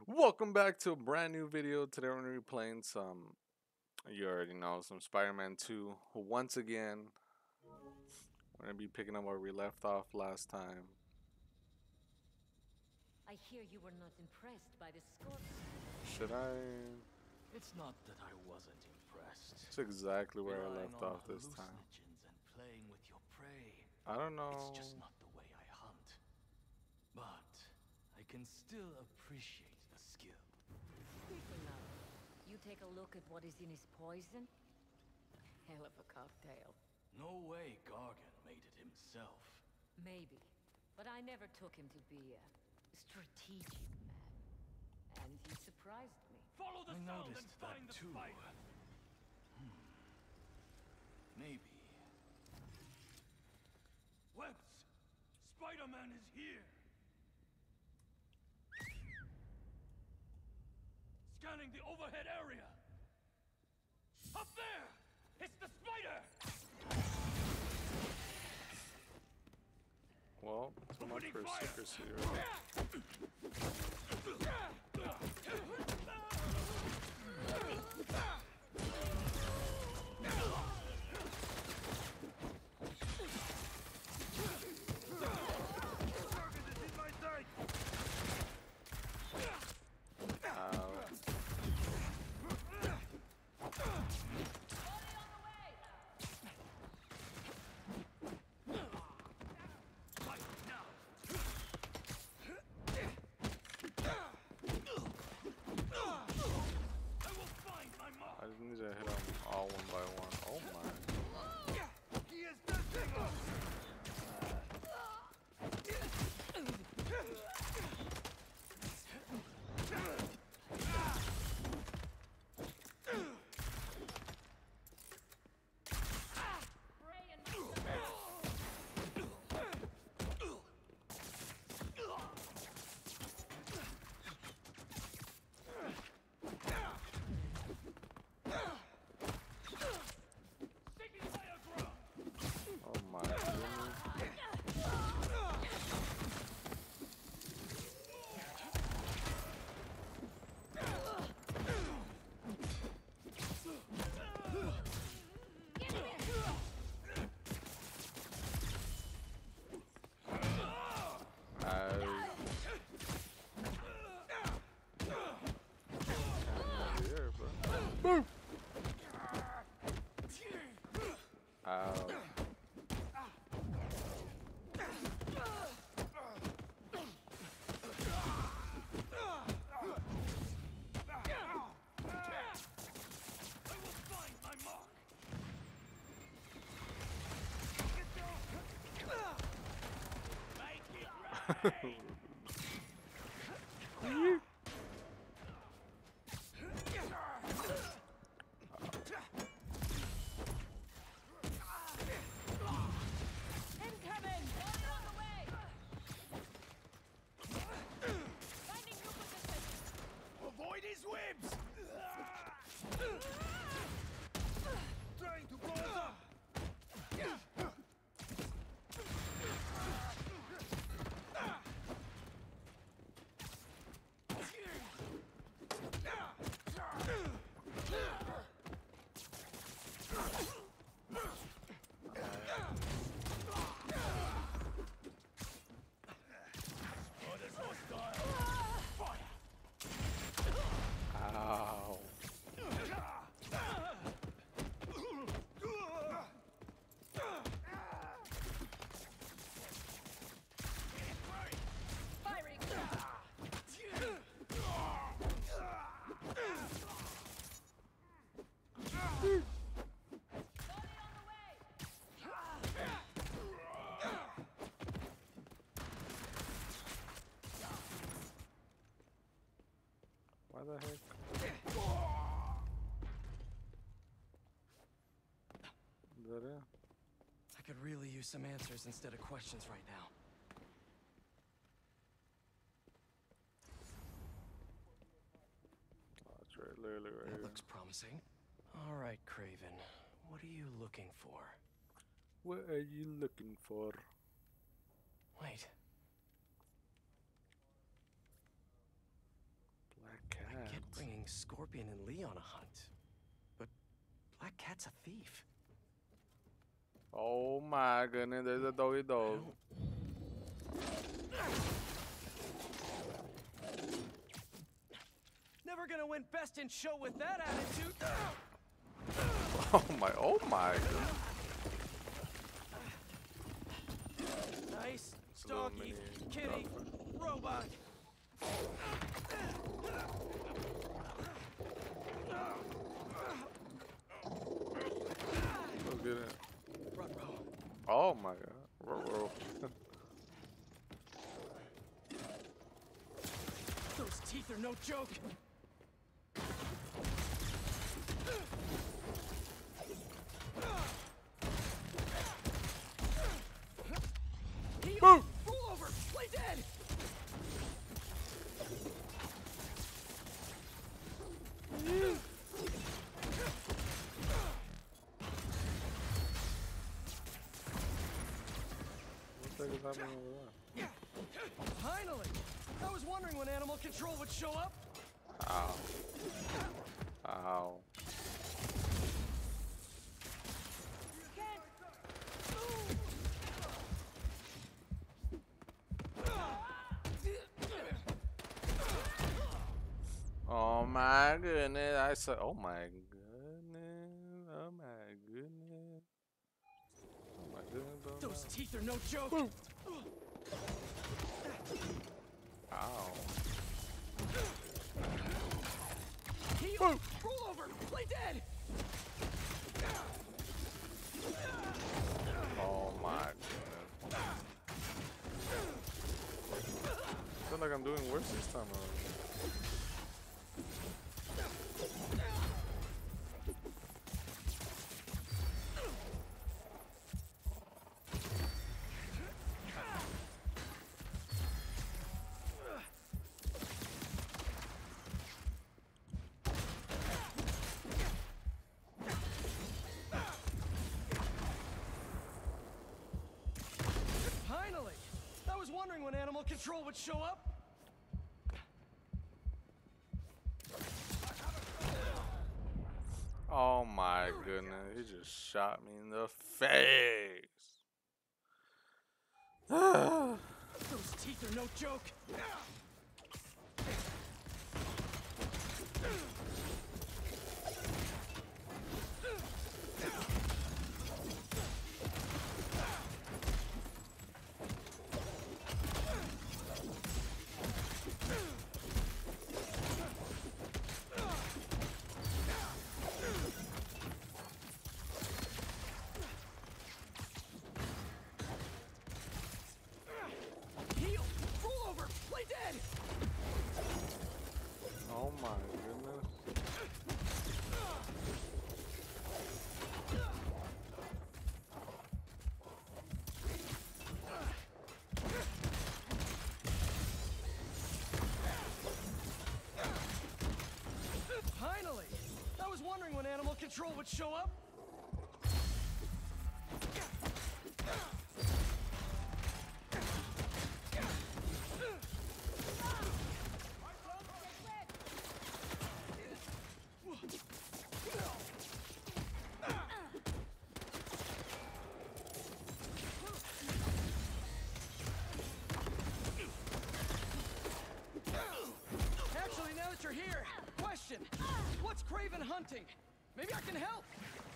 Welcome back to a brand new video. Today we're going to be playing some, you already know, some Spider-Man 2. Once again, we're going to be picking up where we left off last time. I hear you were not impressed by the score. Should I? It's not that I wasn't impressed. It's exactly where I Relying left on off this time. hallucinogens and playing with your prey. I don't know. It's just not the way I hunt. But I can still appreciate the skill. Speaking of, you take a look at what is in his poison? Hell of a cocktail. No way Gargan made it himself. Maybe. But I never took him to be a strategic man. And he surprised me. Follow the I sound and noticed find that the too. spider. Maybe. Webs! Spider-Man is here! Scanning the overhead area! Up there! It's the spider! Well, too much for Opening fire! secrecy, right? Target is in my sight! Fight now! I will find my mark! I just need to hit them all one by one. Oh my. He is touching us! Taking higher ground! Oh my. Really? Here, bro. Ow. I will find my mark! Make it rain! Incoming! On the way! Finding new position! Avoid his webs! Trying to blow us up! Orders hostile! Fire! Ow. Firing! Body on the way! Why the heck? Is that it? I could really use some answers instead of questions right now. Oh, that's right, literally right That here. looks promising. All right, Craven. What are you looking for? What are you looking for? Wait. get bringing Scorpion and Lee on a hunt, but Black Cat's a thief. Oh my goodness, there's a doggy dog. Never gonna win best in show with that attitude. Oh my god. Nice. It's a little Doggy, mini kitty, robot. Let's get it. Ruh-roh. Oh my god. Ruh-roh. Those teeth are no joke. Move! Roll over! Play dead! What the heck is happening over there? Finally! I was wondering when animal control would show up. Ow. Ow. Oh my goodness. I said, oh my goodness. Oh my goodness. Oh my goodness. Oh Those my. teeth are no joke. Ow. Heel! Roll over! Play dead! Oh my goodness. I feel like I'm doing worse this time around. Finally! I was wondering when animal control would show up. Oh my goodness, he just shot me in the face. Those teeth are no joke. Heel! Roll over! Play dead! Oh my goodness. Finally! I was wondering when animal control would show up. Actually, now that you're here, question. What's Craven hunting? Maybe I can help.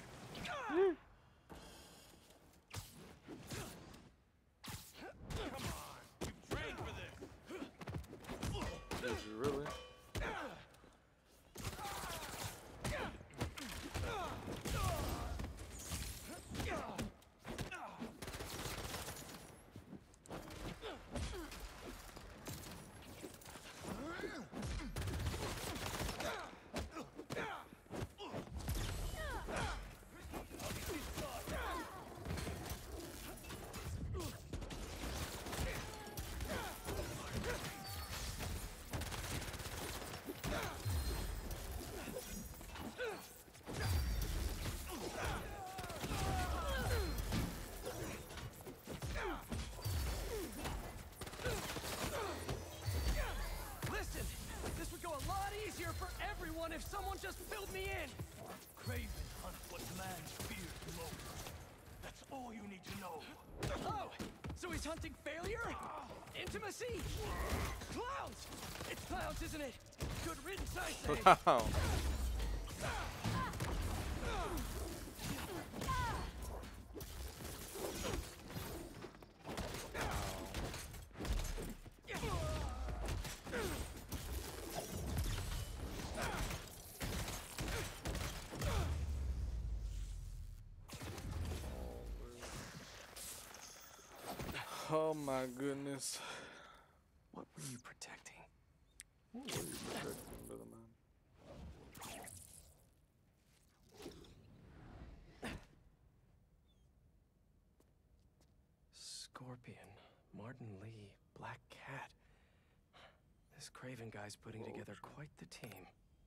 Trained for this. Did you really? run if someone just filled me in. Craven hunt what man fears most. That's all you need to know. Oh, so he's hunting failure? Intimacy? Clowns! It's clowns, isn't it? Good riddance, I say. Wow. Oh my goodness. What were you protecting? What were you protecting, brother man? Scorpion, Martin Lee, Black Cat. This Craven guy's putting together quite the team.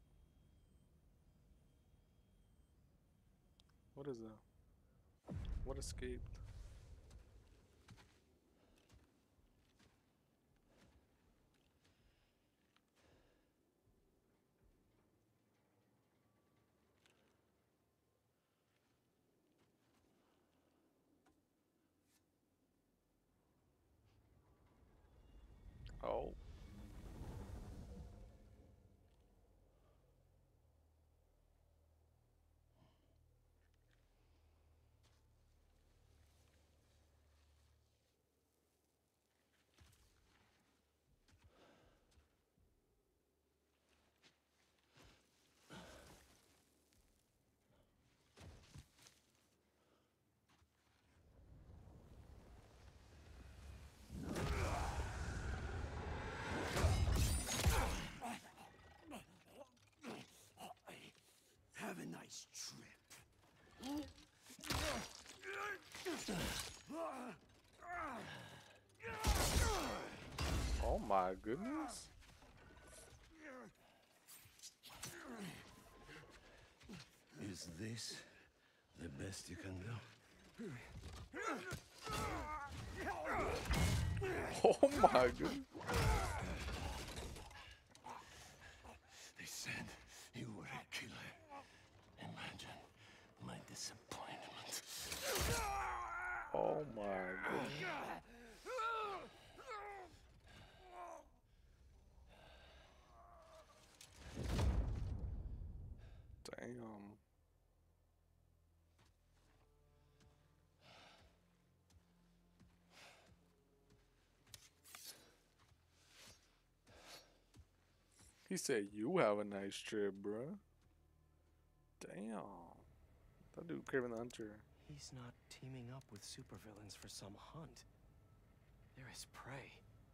What is that? What escaped? Oh. Have a nice trip. Oh my goodness. Is this the best you can do? Oh my goodness. They said you were a killer. Imagine my disappointment. Oh my goodness. Damn. He said, "You have a nice trip, bruh." Damn. That dude Craven the Hunter. He's not teaming up with supervillains for some hunt. There is prey.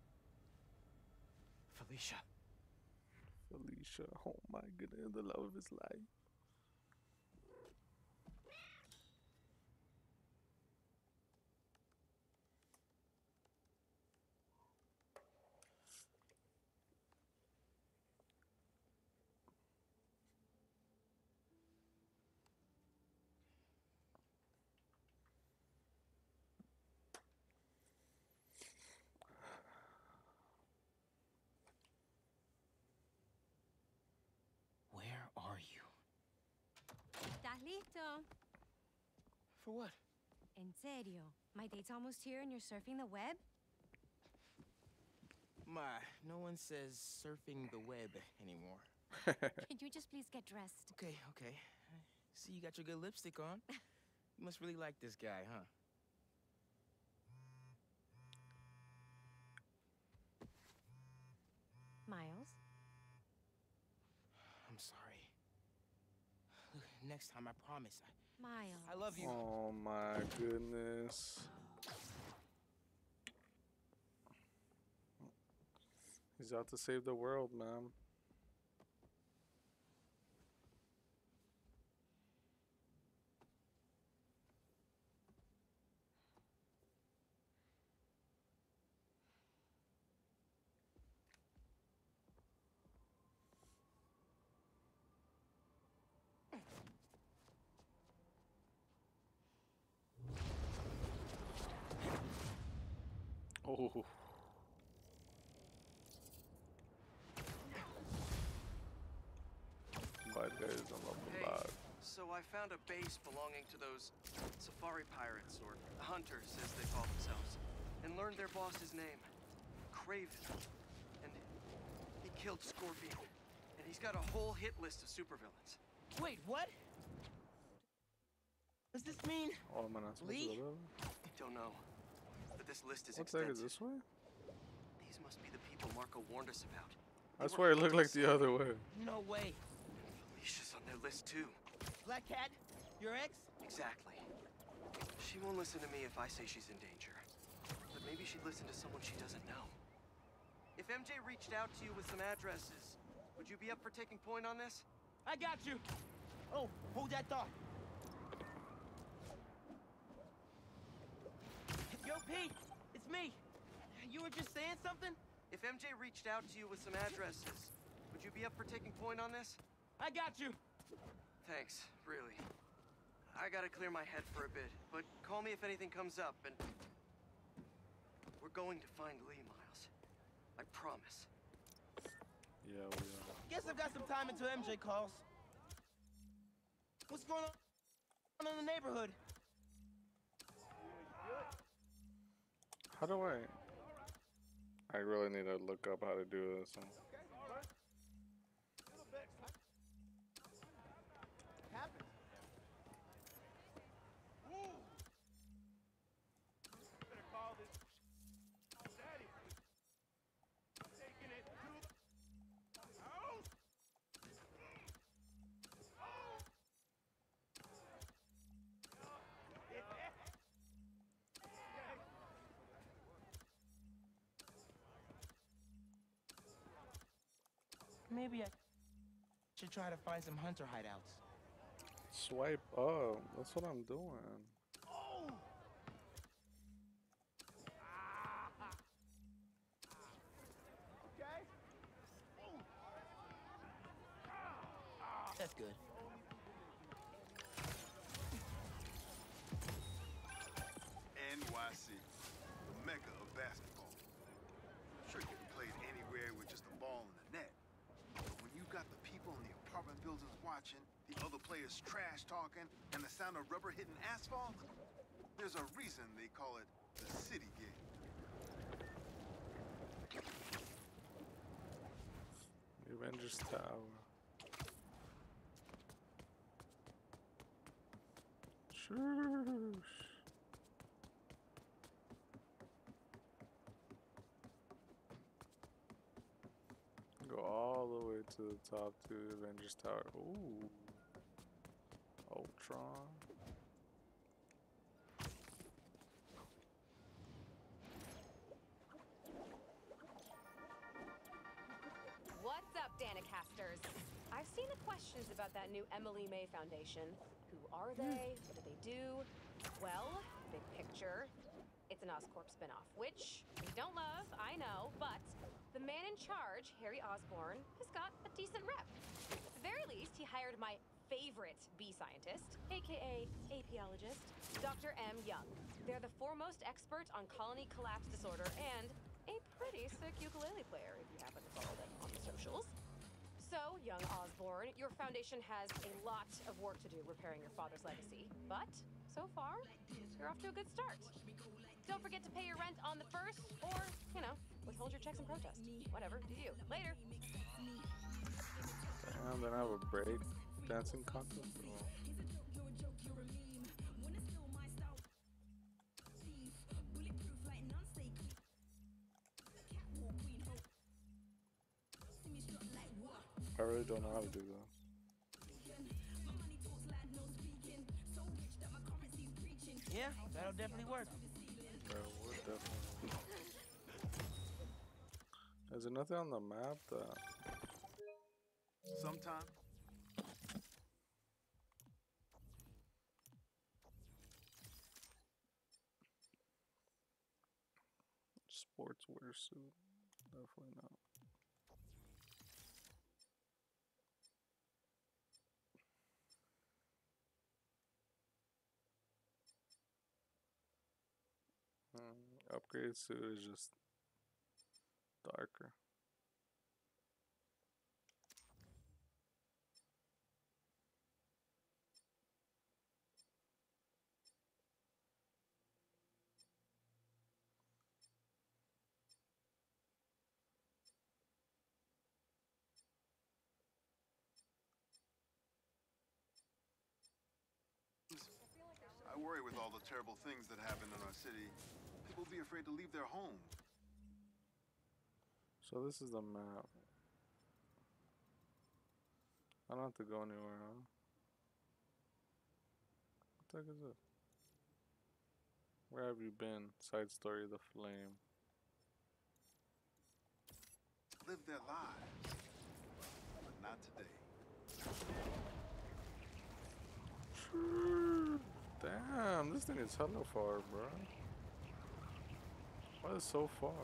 Felicia. Felicia. Oh my goodness. The love of his life. Where are you? ¿Estás listo? For what? En serio. My date's almost here and you're surfing the web? My, no one says surfing the web anymore. Can you just please get dressed? Okay. See, you got your good lipstick on. You must really like this guy, huh? Miles? I'm sorry. Look, next time, I promise. Miles. I love you. Oh my goodness. He's out to save the world, man. Oh. guys don't love the Hey, dog. so I found a base belonging to those safari pirates, or hunters as they call themselves, and learned their boss's name, Craven. And he killed Scorpion, and he's got a whole hit list of supervillains. Wait, what? Does this mean Oh, am I not supposed to Lee? go Don't know, but this list is there? What the heck is extensive. this way? These must be the people Marco warned us about. I They swear it were looked like the other way. No way. Felicia's on their list too. Black Cat? Your ex? Exactly. She won't listen to me if I say she's in danger. But maybe she'd listen to someone she doesn't know. If MJ reached out to you with some addresses, would you be up for taking point on this? I got you. Oh, hold that thought. Yo, Pete, it's me. You were just saying something? If MJ reached out to you with some addresses, would you be up for taking point on this? I got you. Thanks, really. I gotta clear my head for a bit, but call me if anything comes up, and... We're going to find Lee, Miles. I promise. Yeah, we are. Guess I've got some time until MJ calls. What's going on in the neighborhood? How do I? I really need to look up how to do this. Maybe I should try to find some hunter hideouts. Swipe up. That's what I'm doing. That's good. NYC, the mecca of basketball. Sure, you can be played anywhere with just a ball in the net. But when you got the people in the apartment buildings watching, the other players trash talking, and the sound of rubber hitting asphalt, there's a reason they call it the city game. The Avengers Tower. Sure. Go all the way to the top to the Avengers Tower. Ooh. Ultron. What's up, Danicasters? I've seen the questions about that new Emily May Foundation. Who are they? What do they do? Well, big picture, it's an Oscorp spinoff, which we don't love, I know, but the man in charge, Harry Osborn, has got a decent rep. At the very least, he hired my favorite bee scientist, aka apiologist, Dr. M. Young. They're the foremost expert on colony collapse disorder and a pretty sick ukulele player, if you happen to follow them on the socials. So, young Osborn, your foundation has a lot of work to do repairing your father's legacy, but so far, you're off to a good start. Don't forget to pay your rent on the 1st, or, you know, withhold your checks and protest. Whatever, do you. Later. Damn, then I have a break dancing contest. I really don't know how to do that. Yeah, that'll definitely work. Yeah, we're definitely. Is there nothing on the map that? Sometimes Sportswear suit? Definitely not. Upgrade suit is just darker. With all the terrible things that happen in our city, people be afraid to leave their homes. So this is the map. I don't have to go anywhere, huh? What the heck is this? Where have you been? Side story of the flame. Live their lives. But not today. Damn, this thing is hella far, bro. Why is it so far?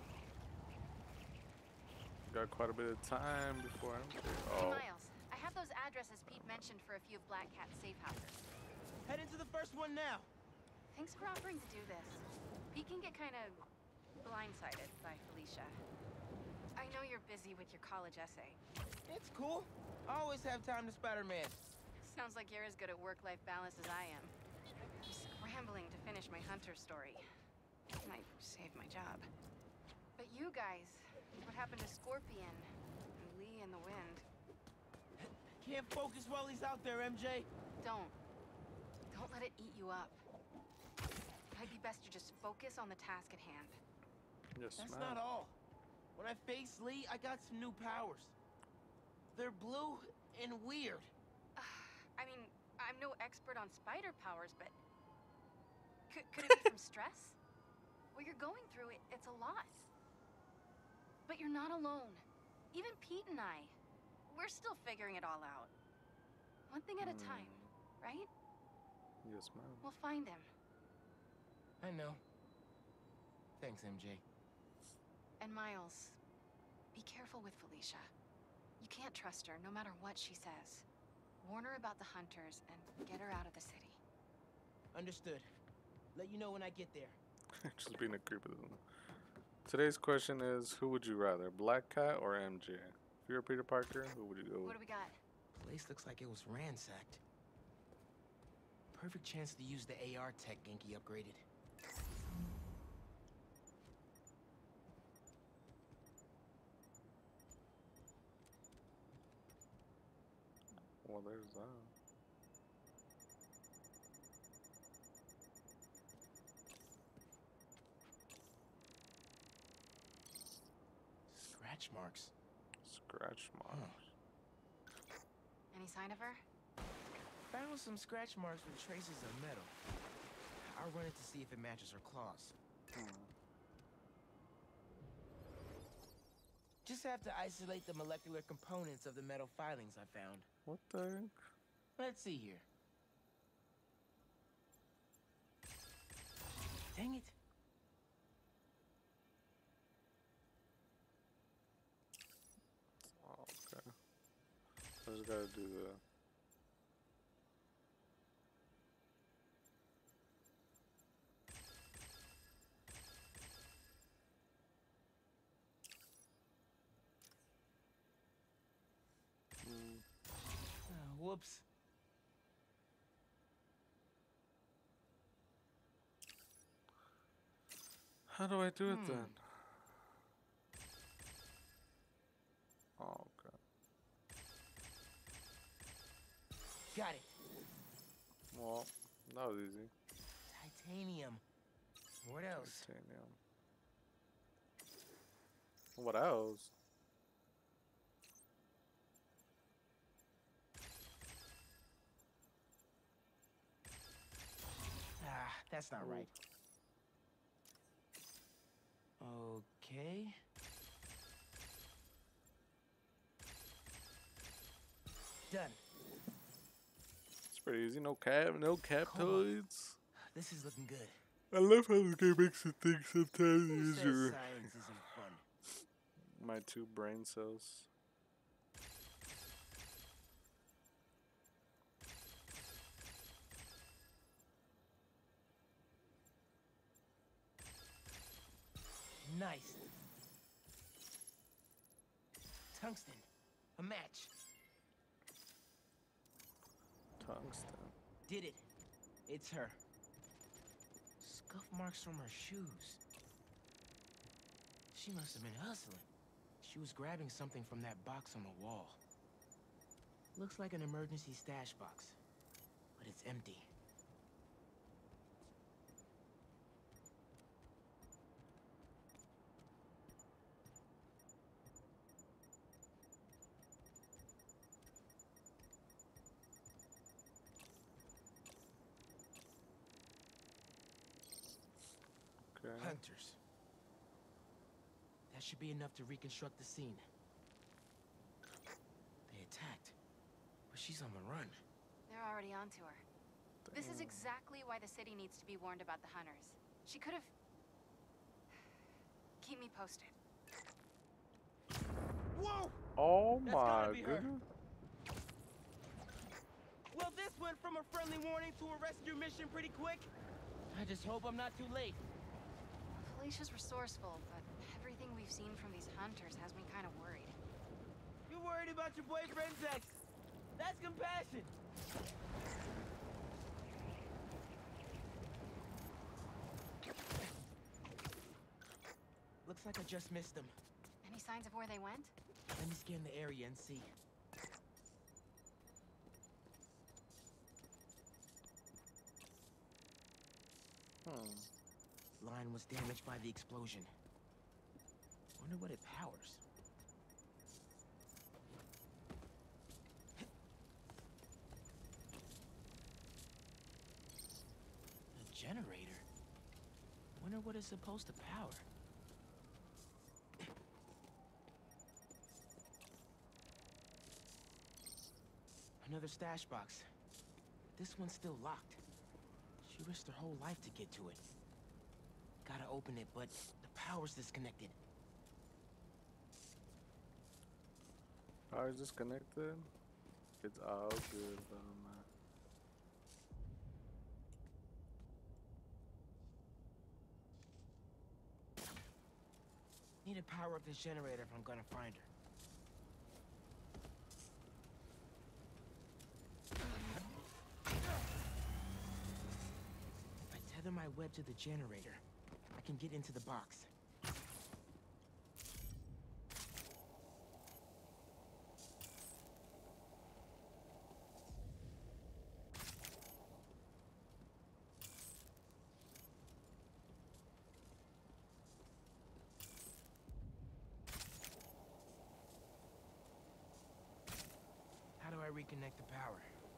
Got quite a bit of time before I'm Hey, Miles, I have those addresses Pete mentioned for a few of Black Cat's safe houses. Head into the first one now. Thanks for offering to do this. Pete can get kind of blindsided by Felicia. I know you're busy with your college essay. It's cool. I always have time to Spider-Man. Sounds like you're as good at work-life balance as I am. I'm scrambling to finish my Hunter story. Might save my job. But you guys, what happened to Scorpion and Lee in the wind? Can't focus while he's out there, MJ. Don't let it eat you up. Might be best to just focus on the task at hand. Yes, That's ma'am. not all. When I faced Lee, I got some new powers. They're blue and weird. I mean, I'm no expert on spider powers, but could it be from stress? What you're going through, it's a lot. But you're not alone. Even Pete and I, we're still figuring it all out. One thing at a time, right? Yes, ma'am. We'll find him. I know. Thanks, MJ. And Miles, be careful with Felicia. You can't trust her, no matter what she says. Warn her about the hunters and get her out of the city. Understood. Let you know when I get there. Just being a creep. Today's question is, who would you rather, Black Cat or MJ? If you're Peter Parker, who would you go What with? do we got? Place looks like it was ransacked. Perfect chance to use the AR tech Genki upgraded. Well, there's that. Scratch marks. Scratch marks. Any sign of her? Found some scratch marks with traces of metal. I'll run it to see if it matches her claws. Just have to isolate the molecular components of the metal filings I found. What the heck? Let's see here. Dang it. Oh, okay. I just gotta do the... Whoops. How do I do it then? Oh, okay. Got it. Well, that was easy. Titanium. What else? Titanium. What else? Ah, that's not right. Okay. Done. It's pretty easy. No captoids. This is looking good. I love how this game makes you think sometimes Who says easier. science isn't fun? My 2 brain cells. Nice. Tungsten. A match. Tungsten. Did it. It's her. Scuff marks from her shoes. She must have been hustling. She was grabbing something from that box on the wall. Looks like an emergency stash box, but it's empty. Hunters. That should be enough to reconstruct the scene. They attacked, but she's on the run. They're already onto her. This is exactly why the city needs to be warned about the hunters. She could have... Keep me posted. Whoa! Oh That's my gotta be her. goodness. Well, this went from a friendly warning to a rescue mission pretty quick. I just hope I'm not too late. Felicia's resourceful, but everything we've seen from these hunters has me kind of worried. You're worried about your boyfriend's ex. That's compassion. Looks like I just missed them. Any signs of where they went? Let me scan the area and see. Line was damaged by the explosion. Wonder what it powers. A generator? Wonder what it's supposed to power. Another stash box. This one's still locked. She risked her whole life to get to it. Gotta open it, but the power's disconnected. Power's disconnected? It's all good, man. Need to power up this generator if I'm gonna find her. If I tether my web to the generator, I can get into the box. How do I reconnect the power?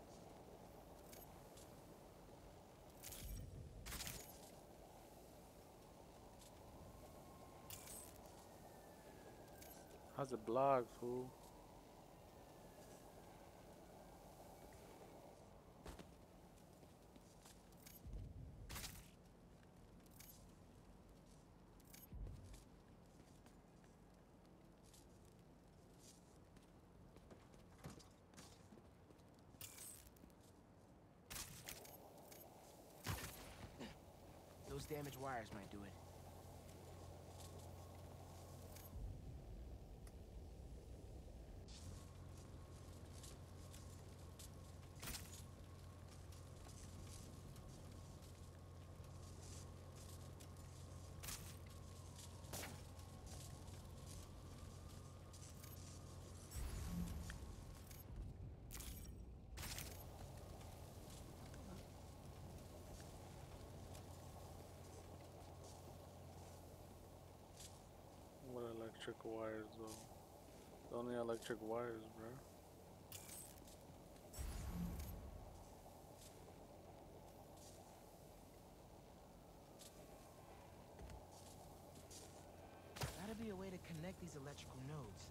How's it blocked, fool? Those damaged wires might do it. What electric wires, though? The only electric wires, bro. Gotta be a way to connect these electrical nodes.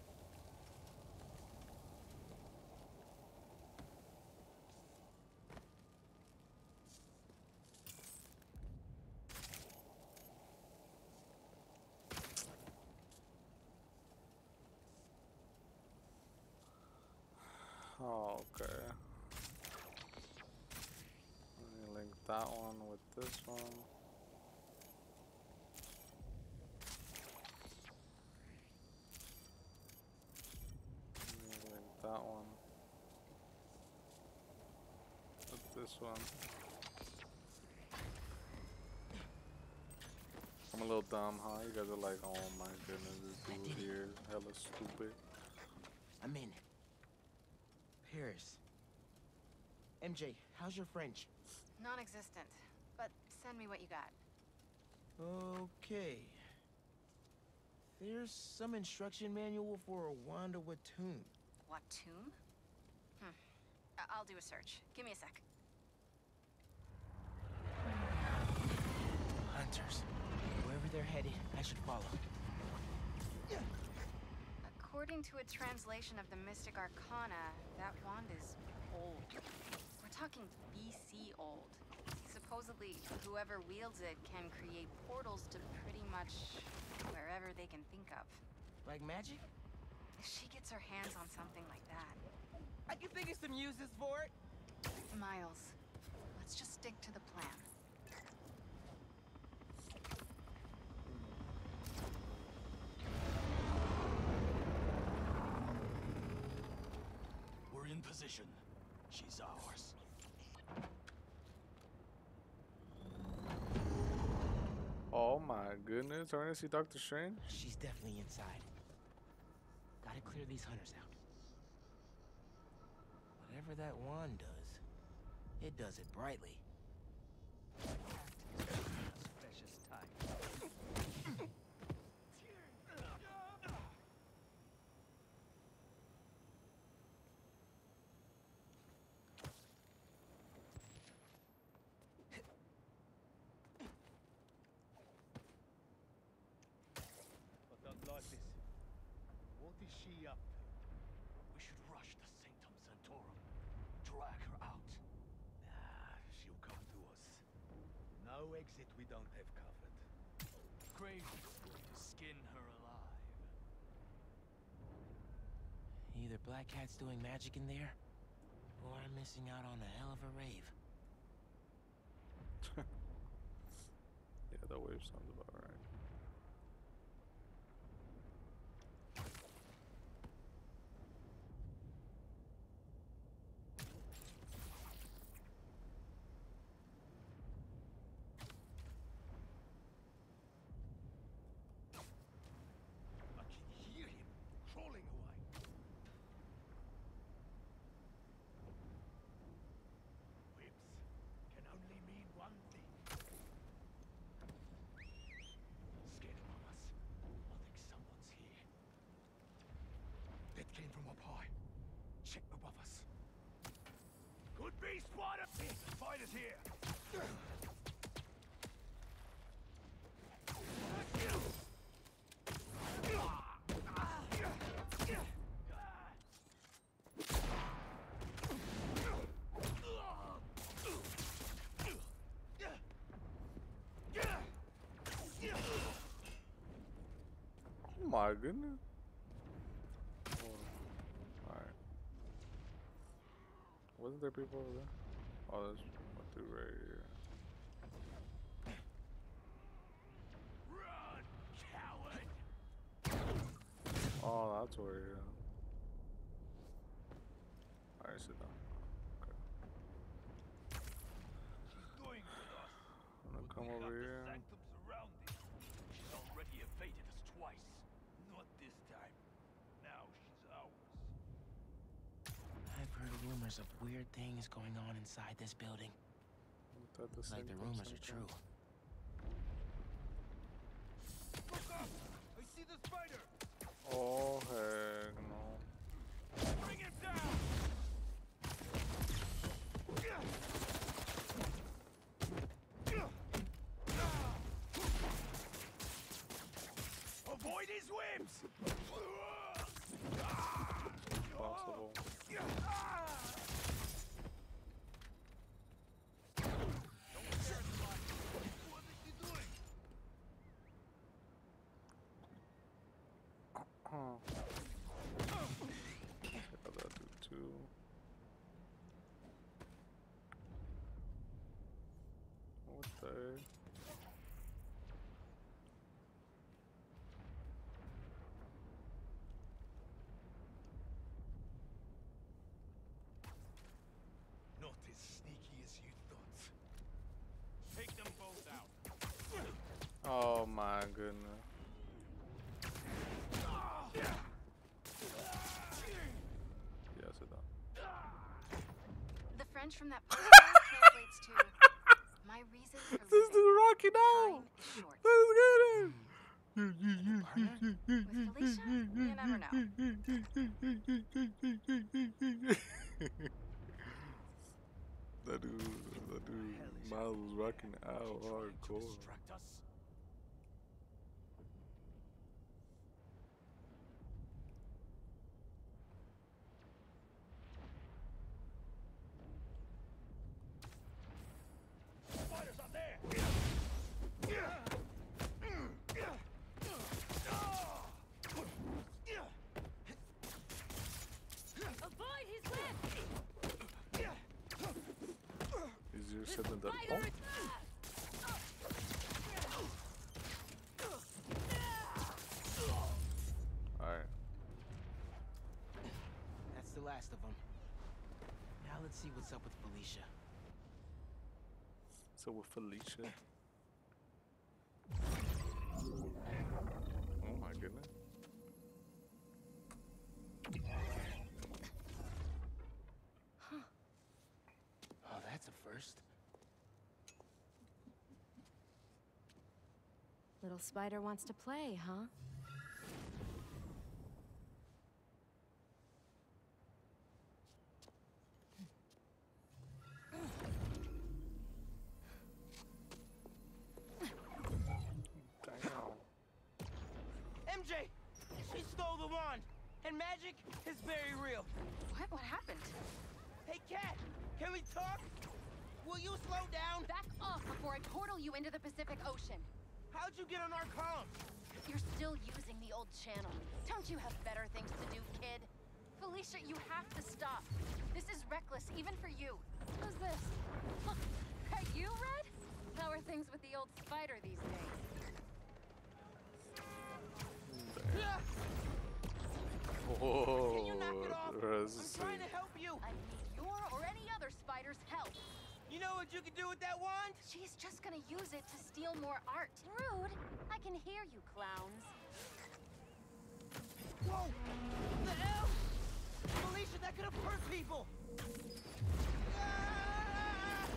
Oh, okay. Let me link that one with this one. Let me link that one with this one. I'm a little dumb, huh? You guys are like, oh my goodness, this dude here is hella stupid. I'm in. Paris. MJ, how's your French? Non-existent. But send me what you got. Okay. There's some instruction manual for a wand of Watoon. What tomb? I'll do a search. Give me a sec. Hunters. they're headed, I should follow. According to a translation of the Mystic Arcana, that wand is old. We're talking BC old. Supposedly, whoever wields it can create portals to pretty much wherever they can think of. Like magic? If she gets her hands on something like that... I can think of some uses for it. Miles, let's just stick to the plan. We're in position. She's ours. Oh my goodness, are we gonna see Doctor Strange? She's definitely inside. Gotta clear these hunters out. Whatever that wand does, it does it brightly. Precious time. I don't like this. What is she up to? We should rush the Sanctum Sanctorum. Drag her out. She'll come to us. No exit we don't have covered. Craven's going to skin her alive. Either Black Cat's doing magic in there, or I'm missing out on a hell of a rave. Yeah, that wave sounds about right. I can hear him crawling away. Whips can only mean one thing. Scared of us. I think someone's here. That came from up high. Check above us. Could be Spider! Spiders here! Oh my goodness. Alright. Wasn't there people over there? Oh, there's one dude right here. Run, coward! Oh, that's where he is. Alright, sit down. Okay. She's going with us. I'm gonna come over here. Sanctum's around it. She's already evaded us twice. Not this time. Now she's ours. I've heard rumors of weird things going on inside this building. That the Looks like the Sanctum rumors are Sanctum? true. Look up! I see the spider! Oh heck no. Bring him down! Avoid his whips! Possible. What is he doing? Check out that dude too. What the heck? Not as sneaky as you thought. Take them both out. Oh my goodness. Yeah, sit down. The French from that postcard translates to, my reason for This is living. rocking out. Time is short. Let's get it. With Felicia, you never know. That dude, Miles was rocking out hardcore. Distract us? the. Oh. Alright. That's the last of them. Now let's see what's up with Felicia. So with Felicia. Oh my goodness. Oh, that's a first. Little spider wants to play, huh? MJ! She stole the wand! And magic is very real. What happened? Hey, Cat! Can we talk? Will you slow down? Back off before I portal you into the Pacific Ocean. How'd you get on our column? You're still using the old channel. Don't you have better things to do, kid? Felicia, you have to stop. This is reckless, even for you. Who's this? Are you Red? How are things with the old spider these days? Whoa. Can you knock it off? I'm trying to help you. I need your or any other spider's help. You know what you can do with that wand? She's just gonna use it to steal more art. Rude. I can hear you, clowns. Whoa! What the hell? Felicia, that could have hurt people! Ah!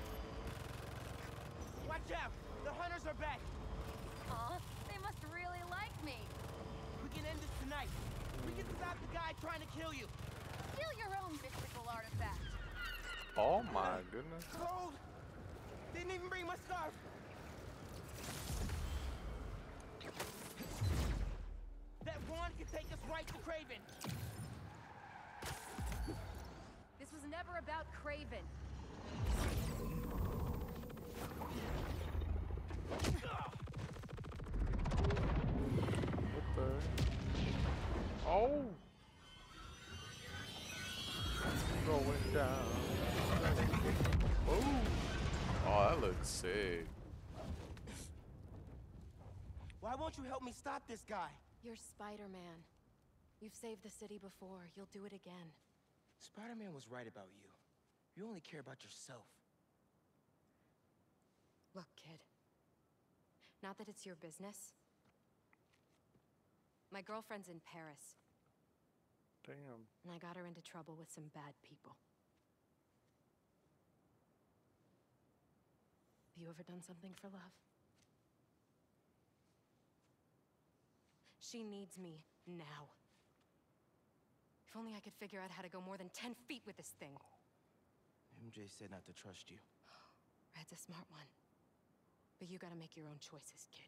Watch out! The hunters are back! Huh? They must really like me. We can end this tonight. We can stop the guy trying to kill you. Steal your own mystical artifact. Oh my goodness. Cold! Didn't even bring my scarf! That wand can take us right to Craven. This was never about Craven. What the? Oh! Going down. Oh! Oh, that looks sick. Why won't you help me stop this guy? You're Spider-Man. You've saved the city before. You'll do it again. Spider-Man was right about you. You only care about yourself. Look, kid. Not that it's your business. My girlfriend's in Paris, Damn. and I got her into trouble with some bad people. Have you ever done something for love? She needs me now. If only I could figure out how to go more than 10 feet with this thing. MJ said not to trust you. Red's a smart one. But you gotta make your own choices, kid.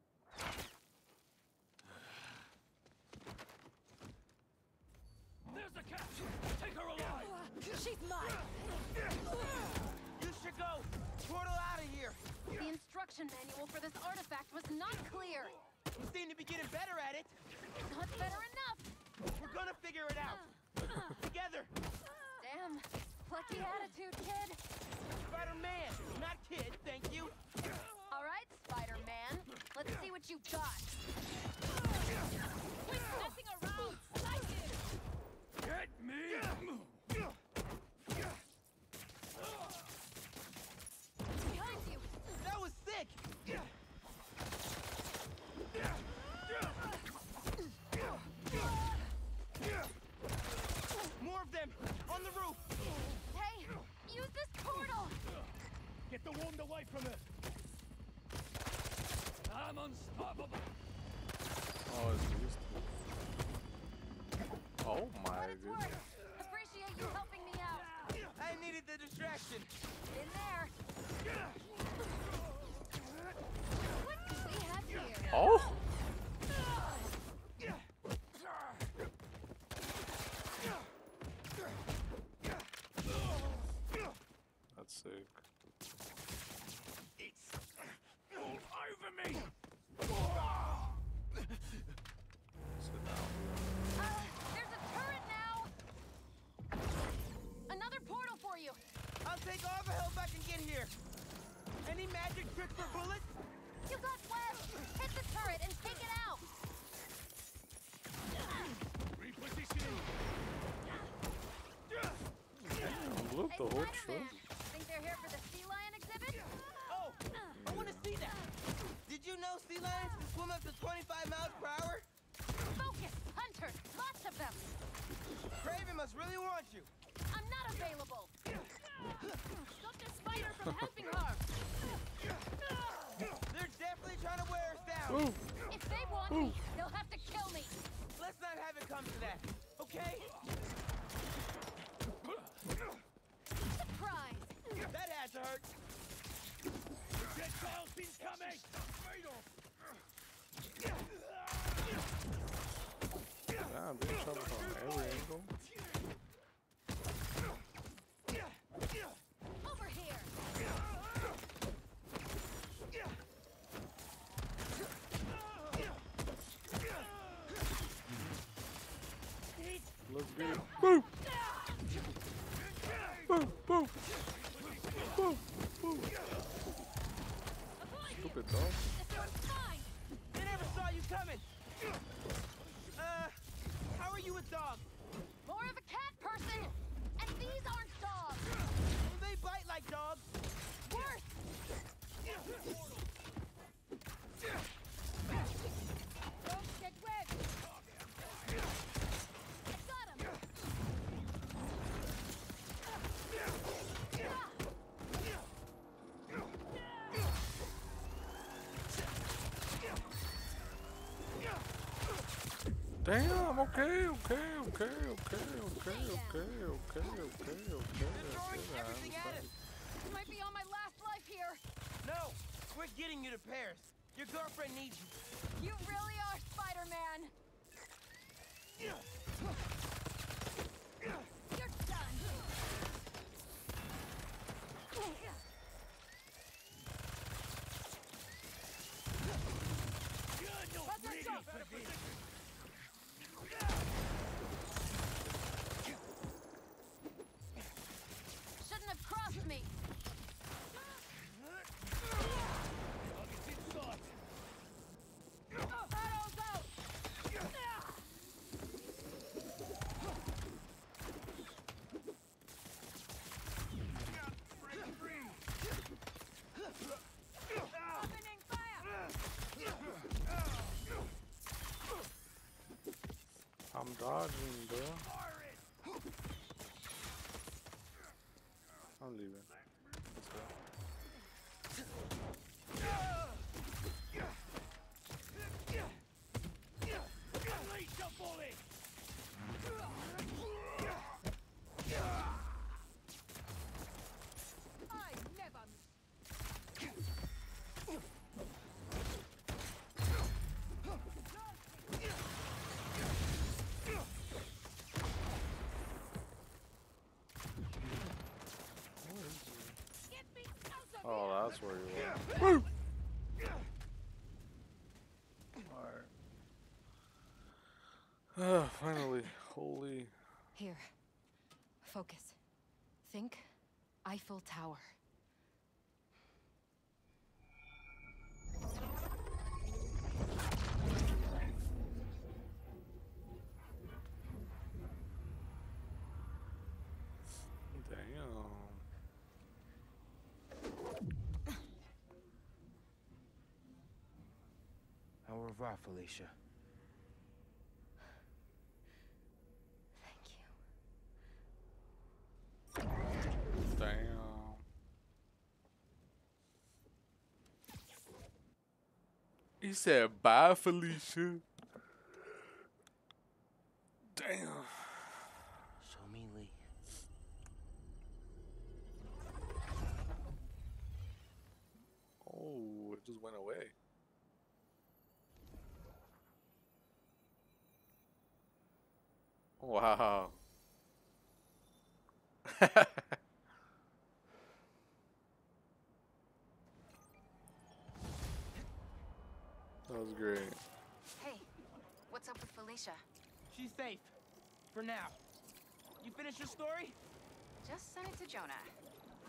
There's the cat! Take her alive! She's mine! You should go! Portal out of here! The instruction manual for this artifact was not clear. You seem to be getting better at it. Not better enough. We're gonna figure it out. Together! Damn. Plucky attitude, kid. Spider-Man, not kid, thank you. All right, Spider-Man. Let's see what you've got. Quit messing around! Like it! Get me! Behind you! That was sick! More of them! On the roof! Hey, use this portal! Get the wand away from her! I'm unstoppable! Oh, it's used to. Oh my What it's goodness. worth. Appreciate you helping me out. I needed the distraction. In there. What do we have here? Oh! That's sick. It's all over me! Sit down. There's a turret now. Another portal for you. I'll I'll take all the help I can get here. Any magic tricks for bullets? You got West! Hit the turret and take it out! Repositioning. Look, the Hey, whole Spider-Man! truck. Think they're here for the sea lion exhibit? Oh, I want to see that. Did you know sea lions can swim up to 25 miles per hour? Focus! Hunter! Lots of them! Craven must really want you. I'm not available! Stop the spider from helping her! They're definitely trying to wear us down. Ooh. If they want me, they'll have to kill me! Let's not have it come to that, okay? Surprise! That had to hurt. Projectiles incoming. Right off. Damn, they're shot from every angle. Over here! Looks good. Woo! Woo! Woo! Woo! Woo! Stupid dog. This one's mine! They never saw you coming. How are you with dogs? More of a cat person! And these aren't dogs! They bite like dogs. Worse! Don't get wet! I got him! Damn, okay, okay, okay, okay, okay, okay, okay, okay, okay. They're throwing everything at us. You might be on my last life here! No, we're getting you to Paris. Your girlfriend needs you. You really are Spider-Man! You're done! Let's go! Shouldn't have crossed me! Battle's out! Opening fire! I'm dodging, bro. I'm leaving. Let's go. Unleash the bullet. I never... Get me out of Oh, that's where you are. Woo! Alright. Finally. Holy. Here. Focus. Think Eiffel Tower. Damn. Au revoir, Felicia. Thank you. Damn. He said, bye, Felicia. Damn. Show me Lee. Oh, it just went away. Wow. That was great. Hey, what's up with Felicia? She's safe. For now. You finished your story? Just sent it to Jonah.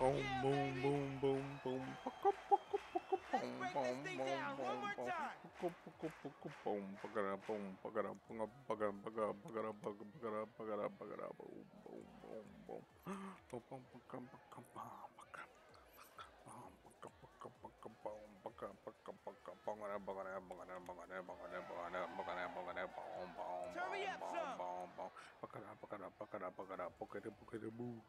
Boom, boom, boom, boom, boom. Let's break this thing down one more time. Turn me up some.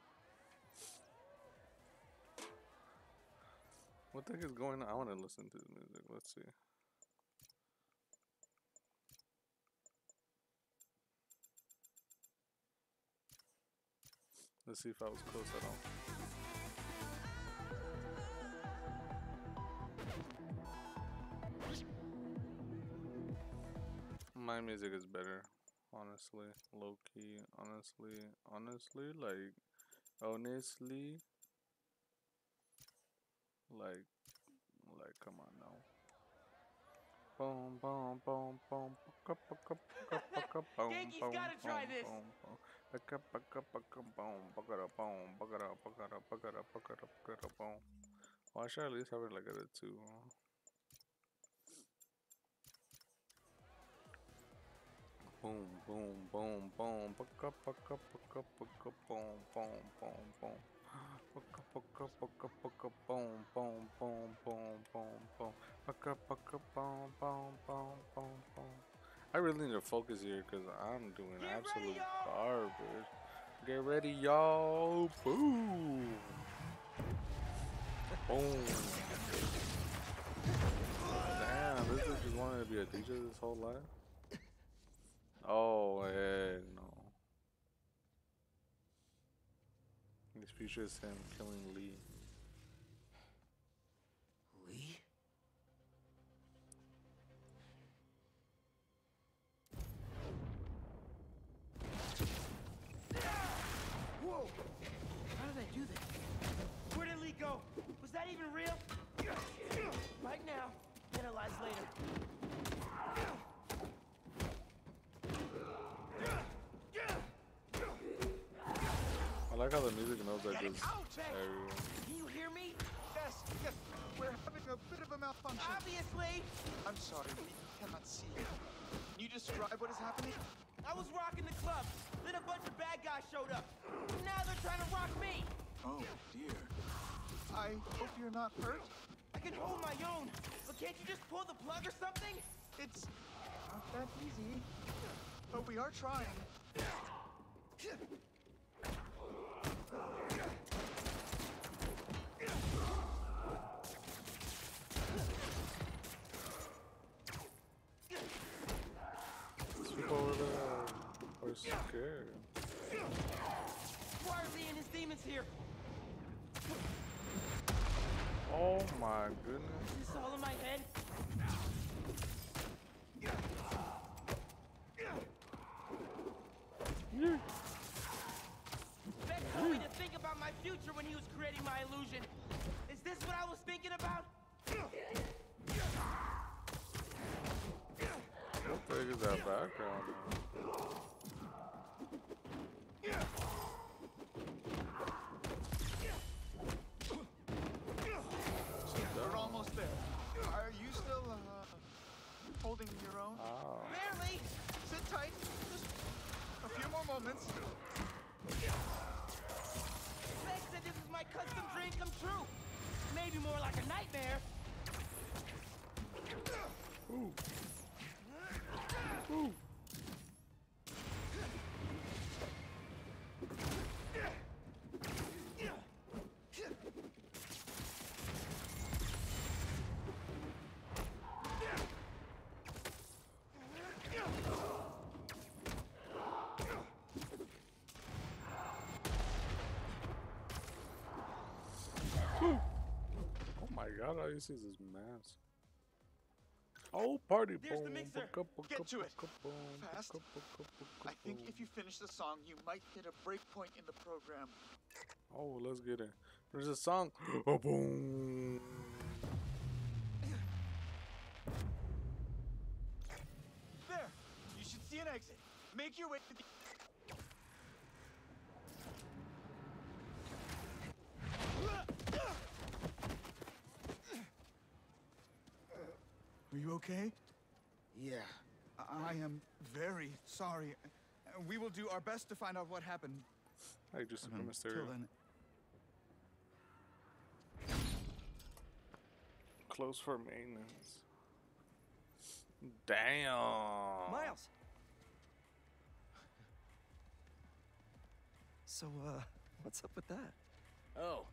What the heck is going on? I want to listen to the music. Let's see. Let's see if I was close at all. My music is better, honestly. Low key, honestly, come on now. Boom, boom, boom, boom, Yankees gotta try this. Well, I should at least have it like at a 2. Boom, boom, boom, boom, boom, boom, boom, boom. I really need to focus here because I'm doing absolute garbage. Get ready, y'all. Boom. Boom. Damn, this dude just wanted to be a DJ this whole life. Oh, heck no. His future is him killing Lee. Lee? Whoa! How did I do that? Where did Lee go? Was that even real? Right now, analyze later. I like how the music knows that this area. Can you hear me? Yes, yes. We're having a bit of a malfunction. Obviously! I'm sorry, we cannot see you. Can you describe what is happening? I was rocking the club. Then a bunch of bad guys showed up. Now they're trying to rock me. Oh, dear. I hope you're not hurt. I can hold my own, but can't you just pull the plug or something? It's not that easy, but we are trying. These people over there are scared. Why are Lee and his demons here? Oh my goodness. Is this all in my head? Beck told me to think about my future when he was creating my illusion. Is this what I was thinking about? What the heck is that background? We're almost there. Are you still, holding your own? Oh. Barely. Sit tight. Just a few more moments. Beck said this is my custom dream come true. Maybe more like a nightmare. Ooh. Ooh. Oh my god, all you see is this mask. Oh, party. There's the mixer. Get to it. Fast. I think if you finish the song, you might hit a break point in the program. Oh, let's get it. There's a song. Oh, boom. There. You should see an exit. Make your way to the... You okay? Yeah. I am very sorry. We will do our best to find out what happened. I just But Mysterio. until then, Close for maintenance. Damn. Miles! So, what's up with that? Oh.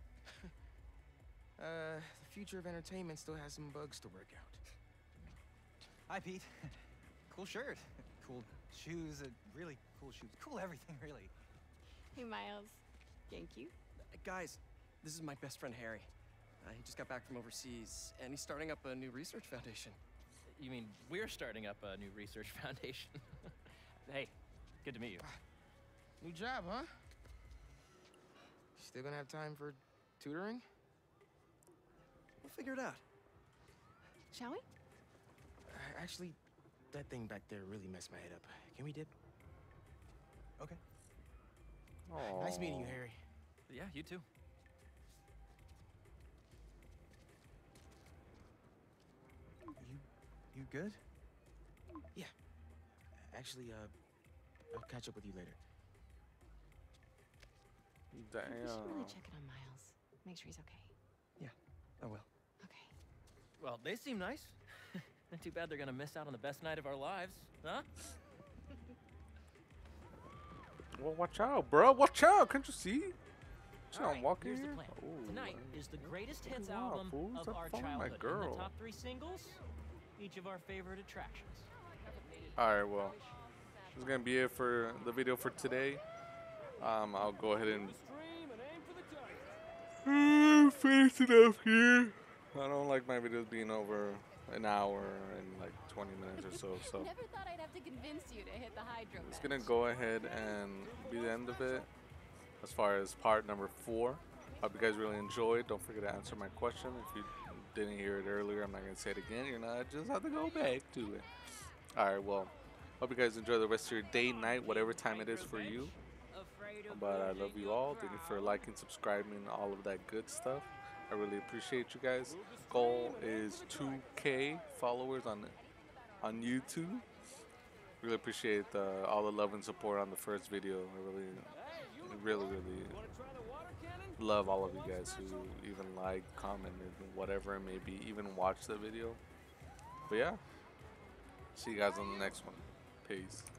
The future of entertainment still has some bugs to work out. Hi, Pete. Cool shirt. Cool shoes. Really cool shoes. Cool everything, really. Hey, Miles. Thank you. Guys, this is my best friend Harry. He just got back from overseas, and he's starting up a new research foundation. You mean we're starting up a new research foundation? Hey, good to meet you. New job, huh? Still gonna have time for tutoring? We'll figure it out. Shall we? Actually, that thing back there really messed my head up. Can we dip? Okay. Aww. Nice meeting you, Harry. Yeah, you too. You good? Yeah. Actually, I'll catch up with you later. Damn. We should really check in on Miles. Make sure he's okay. Yeah, I will. Okay. Well, they seem nice. Not too bad they're gonna miss out on the best night of our lives, huh? Well, watch out, bro. Watch out. Can't you see? All right, walking here's here? the plan. Oh, Tonight is the greatest hits Wow, album fool. of Stop our following my childhood. girl. And the top 3 singles, each of our favorite attractions. Alright, well, this is gonna be it for the video for today. I'll go ahead and finish it up here. I don't like my videos being over an hour and like 20 minutes or so. Never thought I'd have to convince you to hit the hydro It's bench. gonna go ahead and be the end of it as far as part number 4. Hope you guys really enjoyed. Don't forget to answer my question. If you didn't hear it earlier, I'm not gonna say it again. You're not just have to go back to it. Alright, well, hope you guys enjoy the rest of your day, night, whatever time it is for you. But I love you all. Thank you for liking, subscribing, all of that good stuff. I really appreciate you guys. Goal is 2K followers on YouTube. Really appreciate all the love and support on the first video. I really love all of you guys who even like, comment, and whatever it may be, even watch the video. But yeah, see you guys on the next one. Peace.